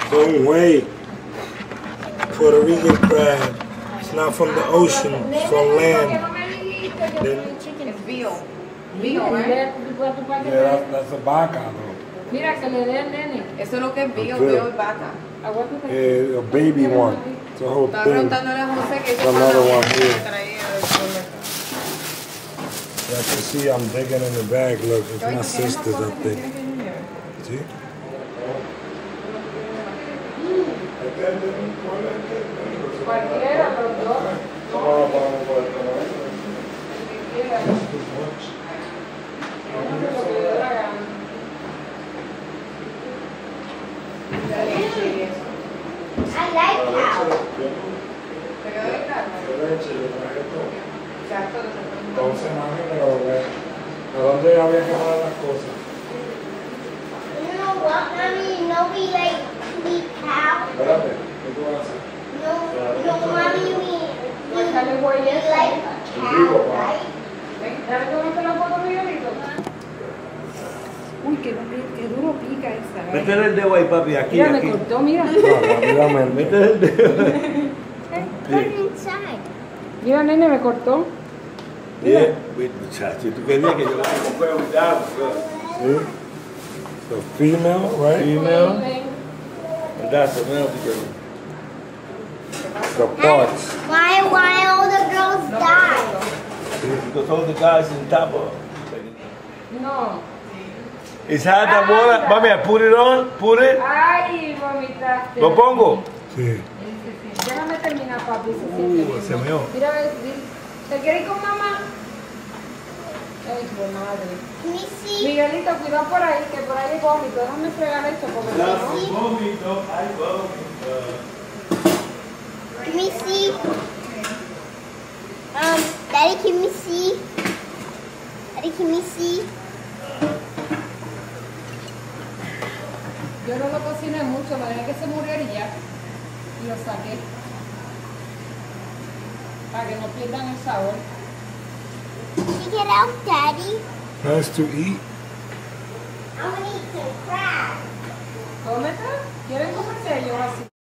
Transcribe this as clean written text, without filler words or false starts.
Don't wait. Puerto Rican crab. It's not from the ocean, it's from land. It's veal. Veal, right? Yeah, that's a vaca, though. Mira, que le dé al nene. Eso es lo que es veal, veal es vaca. A baby one. It's a whole Estaba thing. preguntándole a José que Another one here. traía del supermercado. You can see I'm digging in the bag. Look, it's my sister's up there. See? Cualquiera, los dos. I like cow. ¿Te quedó bien claro? Entonces, imagínate, ¿a dónde había que dar las cosas? You know what, mommy? You know we like to eat cow. Espérate, ¿qué tú vas a hacer? No, mommy, we like cow, right? Uy, qué duro pica esa. Métele el dedo ahí, papi, aquí, Mira, me aquí. cortó, mira. Rápidamente. Métele el dedo. Put it inside. Mira, nene, me cortó. Bien, muchacho, tú querías que yo le compré un diablo. See? So female, right? Female. And that's the male together. The parts. Why all the girls die? Because all the guys in top of. No. Is that the water? Mami, I put it on, put it. Ay, vomitaste. ¿Lo pongo? Sí. Déjame terminar, papi. Se meó. Mira, ¿te quieres ir con mamá? Ay, tu madre. Can you see? Miguelito, cuidado por ahí, que por ahí hay vómito. Déjame fregar esto porque si no... Vómito, hay vómito. Can we see? Daddy, can we see? Daddy, can we see? Yo no lo cociné mucho, lo dejé que se muriera y ya. Y lo saqué. Para que no pierdan el sabor. Check it out, Daddy. Nice to eat. I'm gonna eat some crab. Cómete. ¿Quieren comerse ellos así?